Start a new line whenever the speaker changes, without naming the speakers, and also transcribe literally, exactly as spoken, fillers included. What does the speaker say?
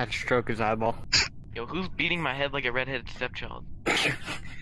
Had to stroke his eyeball.
Yo, who's beating my head like a redheaded stepchild?